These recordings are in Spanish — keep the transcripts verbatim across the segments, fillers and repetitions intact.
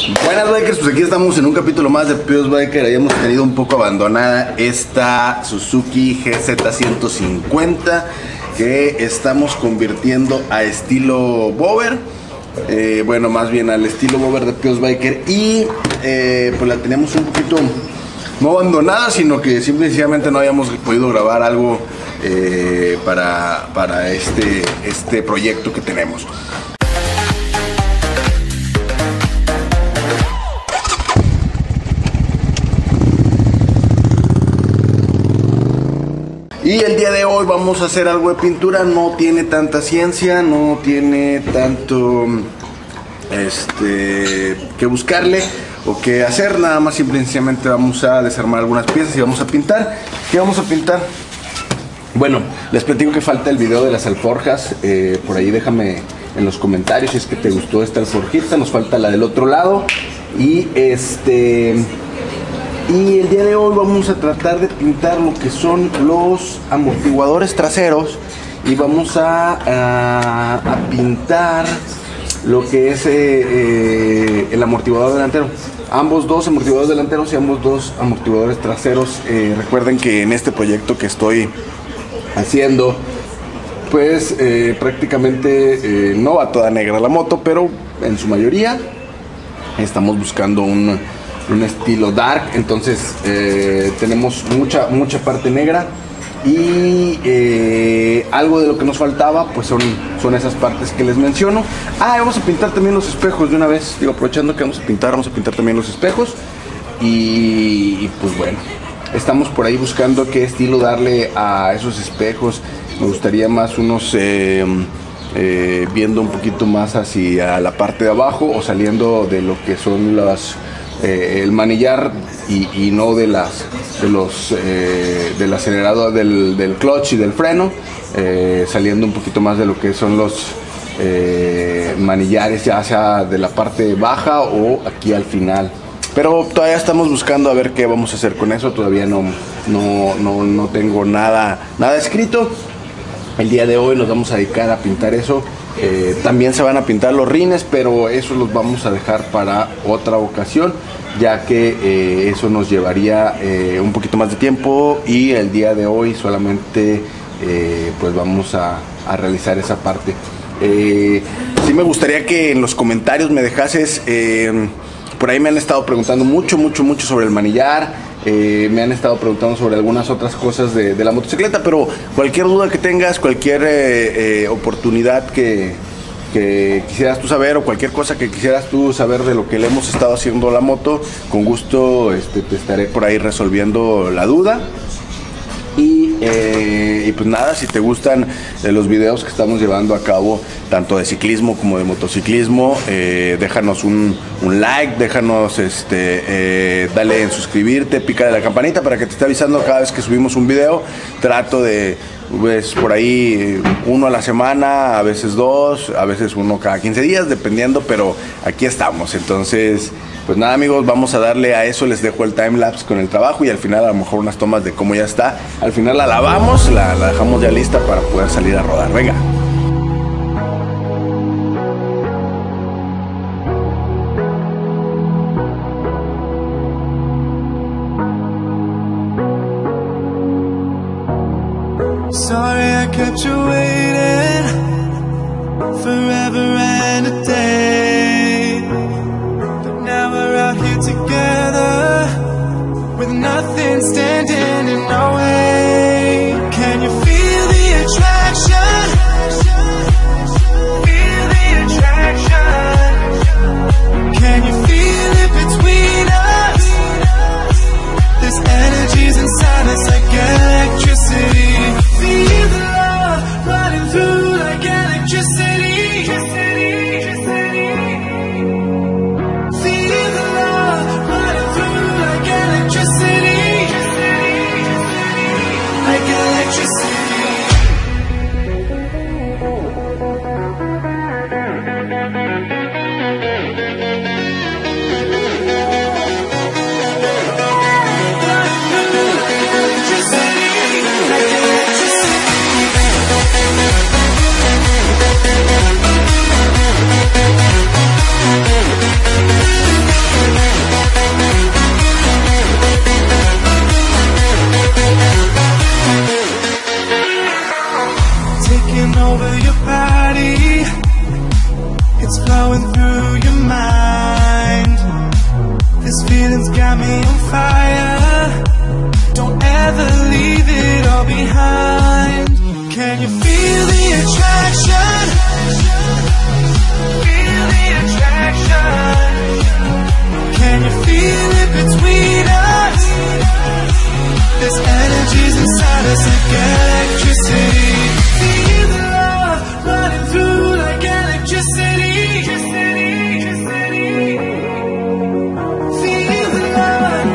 Buenas bikers, pues aquí estamos en un capítulo más de Píos Biker. Habíamos tenido un poco abandonada esta Suzuki G Z ciento cincuenta que estamos convirtiendo a estilo Bober. Eh, bueno, más bien al estilo Bober de Píos Biker. Y eh, pues la teníamos un poquito no abandonada, sino que simple y sencillamente no habíamos podido grabar algo eh, para, para este, este proyecto que tenemos. Y el día de hoy vamos a hacer algo de pintura. No tiene tanta ciencia, no tiene tanto este, que buscarle o que hacer. Nada más simple y sencillamente vamos a desarmar algunas piezas y vamos a pintar. ¿Qué vamos a pintar? Bueno, les platico que falta el video de las alforjas. eh, Por ahí déjame en los comentarios si es que te gustó esta alforjita. Nos falta la del otro lado. Y este... Y el día de hoy vamos a tratar de pintar lo que son los amortiguadores traseros. Y vamos a, a, a pintar lo que es eh, eh, el amortiguador delantero. Ambos dos amortiguadores delanteros y ambos dos amortiguadores traseros. Eh, recuerden que en este proyecto que estoy haciendo, pues eh, prácticamente eh, no va toda negra la moto, pero en su mayoría estamos buscando un... un estilo dark. Entonces eh, tenemos mucha mucha parte negra y eh, algo de lo que nos faltaba pues son, son esas partes que les menciono. Ah, vamos a pintar también los espejos de una vez. Digo, aprovechando que vamos a pintar, vamos a pintar también los espejos. Y, y pues bueno, estamos por ahí buscando qué estilo darle a esos espejos. Me gustaría más unos eh, eh, viendo un poquito más hacia la parte de abajo o saliendo de lo que son las Eh, el manillar y, y no de las de los eh, del acelerador, del, del clutch y del freno, eh, saliendo un poquito más de lo que son los eh, manillares, ya sea de la parte baja o aquí al final. Pero todavía estamos buscando a ver qué vamos a hacer con eso. Todavía no, no, no, no tengo nada, nada escrito. El día de hoy nos vamos a dedicar a pintar eso. Eh, también se van a pintar los rines, pero eso los vamos a dejar para otra ocasión, ya que eh, eso nos llevaría eh, un poquito más de tiempo, y el día de hoy solamente eh, pues vamos a, a realizar esa parte. Eh, sí me gustaría que en los comentarios me dejases, eh, por ahí me han estado preguntando mucho, mucho, mucho sobre el manillar. Eh, me han estado preguntando sobre algunas otras cosas de, de la motocicleta, pero cualquier duda que tengas, cualquier eh, eh, oportunidad que, que quisieras tú saber, o cualquier cosa que quisieras tú saber de lo que le hemos estado haciendo a la moto, con gusto este, te estaré por ahí resolviendo la duda. Y, eh, y pues nada, si te gustan eh, los videos que estamos llevando a cabo, tanto de ciclismo como de motociclismo, eh, déjanos un, un like, déjanos, este, eh, dale en suscribirte, pícale la campanita para que te esté avisando cada vez que subimos un video. Trato de, pues, por ahí uno a la semana, a veces dos, a veces uno cada quince días, dependiendo, pero aquí estamos. Entonces, pues nada amigos, vamos a darle a eso. Les dejo el timelapse con el trabajo y al final a lo mejor unas tomas de cómo ya está. Al final la lavamos, la, la dejamos ya lista para poder salir a rodar. Venga. Sorry I kept you waiting forever and a day, but now we're out here together with nothing standing in our way. Can you feel the attraction? Feel the attraction. Can you feel it between us? This energy's inside us like electricity. Feel the love running through like electricity. Feel the love running through like electricity. passion's got me on fire. Don't ever leave it all behind. Can you feel the attraction? Feel the attraction. Can you feel it between us? There's energies inside us like electricity. Feel the love running through like electricity. Feel the love.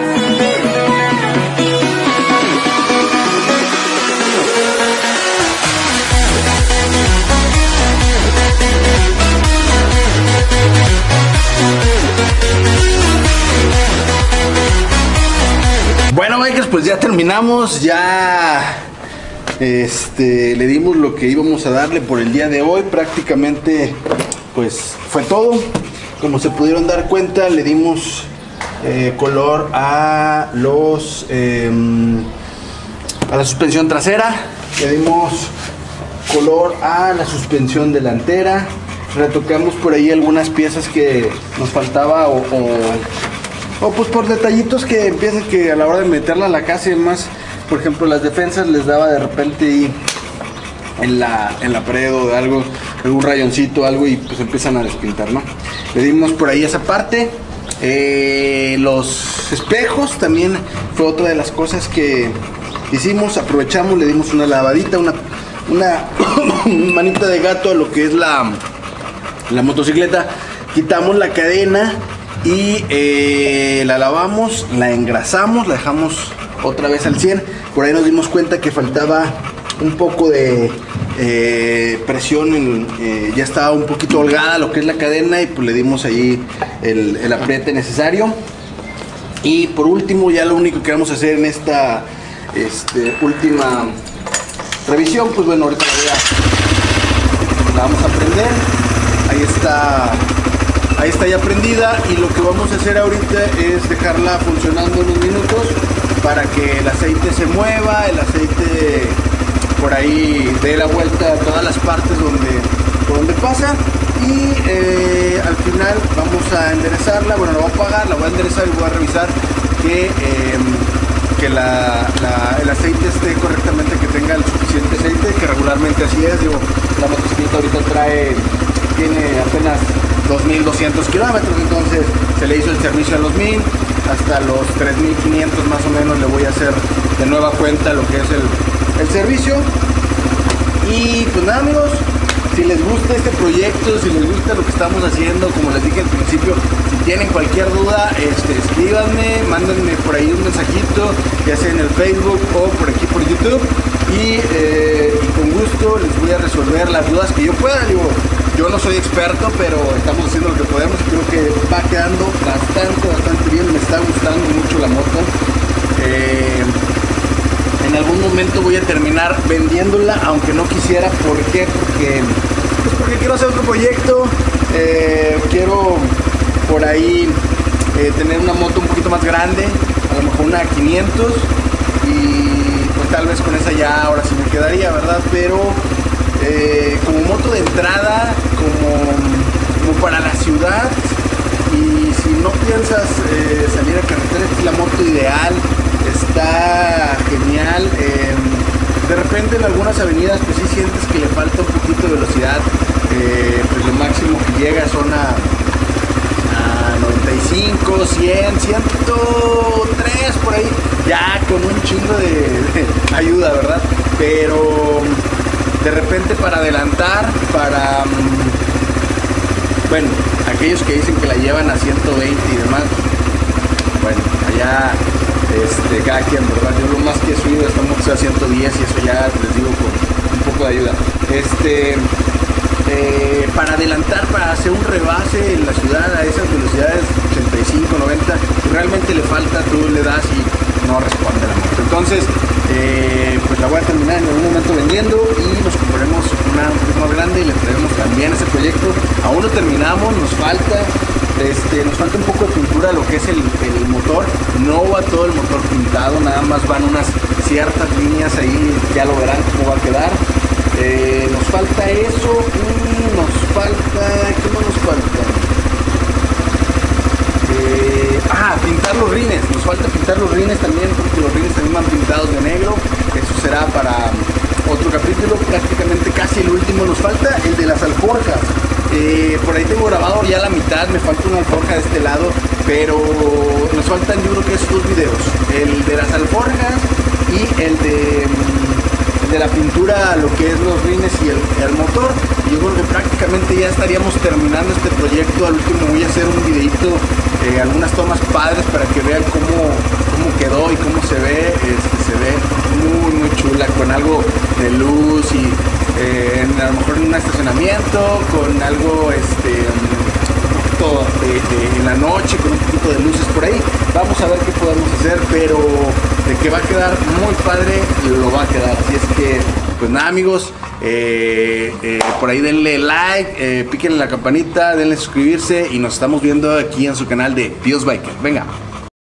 Bueno, bikers, pues ya terminamos, ya este, le dimos lo que íbamos a darle por el día de hoy. Prácticamente pues fue todo. Como se pudieron dar cuenta, le dimos eh, color a los eh, a la suspensión trasera, le dimos color a la suspensión delantera, retocamos por ahí algunas piezas que nos faltaba o, o O pues por detallitos que empiezan que a la hora de meterla a la casa y demás, por ejemplo las defensas les daba de repente ahí en la, en la pared o de algo, algún rayoncito, algo y pues empiezan a despintar, ¿no? Le dimos por ahí esa parte. Eh, los espejos también fue otra de las cosas que hicimos, aprovechamos, le dimos una lavadita, una, una manita de gato a lo que es la, la motocicleta, quitamos la cadena y eh, la lavamos, la engrasamos, la dejamos otra vez al cien. Por ahí nos dimos cuenta que faltaba un poco de eh, presión, en, eh, ya estaba un poquito holgada lo que es la cadena y pues le dimos ahí el, el apriete necesario. Y por último, ya lo único que vamos a hacer en esta este, última revisión, pues bueno, ahorita la, voy a, la vamos a prender. Ahí está. Ahí está ya prendida y lo que vamos a hacer ahorita es dejarla funcionando unos minutos para que el aceite se mueva, el aceite por ahí dé la vuelta a todas las partes donde, por donde pasa y eh, al final vamos a enderezarla, bueno, la voy a apagar, la voy a enderezar y voy a revisar que, eh, que la, la, el aceite esté correctamente, que tenga el suficiente aceite, que regularmente así es. Digo, la motocicleta ahorita trae, tiene apenas dos mil doscientos kilómetros, entonces se le hizo el servicio a los mil, hasta los tres mil quinientos más o menos le voy a hacer de nueva cuenta lo que es el, el servicio. Y pues nada, amigos, si les gusta este proyecto, si les gusta lo que estamos haciendo, como les dije al principio, si tienen cualquier duda, este, escríbanme, mándenme por ahí un mensajito, ya sea en el Facebook o por aquí por YouTube, y, eh, y con gusto les voy a resolver las dudas que yo pueda. Digo, yo no soy experto, pero estamos haciendo lo que podemos. Creo que va quedando bastante, bastante bien. Me está gustando mucho la moto. Eh, en algún momento voy a terminar vendiéndola, aunque no quisiera. ¿Por qué? Porque, pues porque quiero hacer otro proyecto. Eh, quiero por ahí eh, tener una moto un poquito más grande, a lo mejor una quinientos. Y pues tal vez con esa ya ahora sí me quedaría, ¿verdad? Pero Eh, como moto de entrada, como, como para la ciudad, y si no piensas eh, salir a carretera, esta es la moto ideal, está genial. Eh, de repente en algunas avenidas pues sí sientes que le falta un poquito de velocidad, eh, pues lo máximo que llega son a, a noventa y cinco, cien, ciento tres por ahí, ya con un chingo de, de ayuda, ¿verdad? Pero de repente para adelantar, para, bueno, aquellos que dicen que la llevan a ciento veinte y demás, bueno, allá este, cada quien, ¿verdad? Yo lo más que he subido esta moto a ciento diez y eso ya les digo con un poco de ayuda. Este, eh, para adelantar, para hacer un rebase en la ciudad a esas velocidades ochenta y cinco, noventa, realmente le falta, tú le das y no responde la moto. Entonces, eh, pues la voy a terminar en algún momento vendiendo y nos compraremos una un poco más grande y le traemos también ese proyecto. Aún no terminamos, nos falta este, nos falta un poco de pintura a lo que es el, el motor. No va todo el motor pintado, nada más van unas ciertas líneas ahí, ya lo verán cómo va a quedar. Eh, nos falta eso y nos falta, ¿qué más nos falta? Eh, ah, rines, nos falta pintar los rines también, porque los rines también van pintados de negro. Eso será para otro capítulo, prácticamente casi el último. Nos falta el de las alforjas. Eh, por ahí tengo grabado ya la mitad, me falta una alforja de este lado, pero nos faltan yo creo que esos dos videos, el de las alforjas y el de, el de la pintura, lo que es los rines y el, el motor. Yo creo que prácticamente ya estaríamos terminando este proyecto. Al último voy a hacer un videito, eh, algunas tomas padres para que vean cómo, cómo quedó y cómo se ve. Este, se ve muy muy chula, con algo de luz y eh, en, a lo mejor en un estacionamiento, con algo este, un poquito de, de, en la noche, con un poquito de luces por ahí. Vamos a ver qué podemos hacer, pero de que va a quedar muy padre, lo va a quedar. Así es que, pues nada, amigos, eh, eh, por ahí denle like, eh, píquenle la campanita, denle suscribirse y nos estamos viendo aquí en su canal de Dios Biker. Venga.